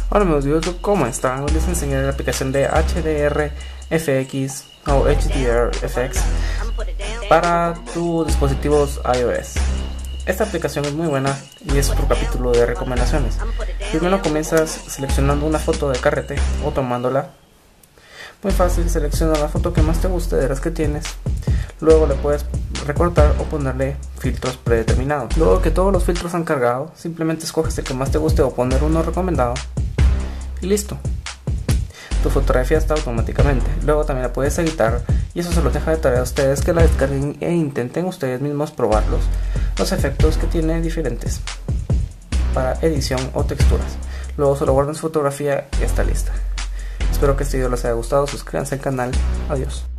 Hola amigos de YouTube, ¿cómo están? Hoy les enseñaré la aplicación de HDRFX o HDRFX para tus dispositivos iOS. Esta aplicación es muy buena y es otro capítulo de recomendaciones. Primero comienzas seleccionando una foto de carrete o tomándola. Muy fácil, selecciona la foto que más te guste de las que tienes. Luego le puedes recortar o ponerle filtros predeterminados. Luego que todos los filtros han cargado, simplemente escoges el que más te guste o poner uno recomendado. Y listo, tu fotografía está automáticamente. Luego también la puedes editar y eso se los deja de tarea a ustedes que la descarguen e intenten ustedes mismos probarlos, los efectos que tiene diferentes para edición o texturas. Luego solo guardan su fotografía y está lista. Espero que este video les haya gustado, suscríbanse al canal, adiós.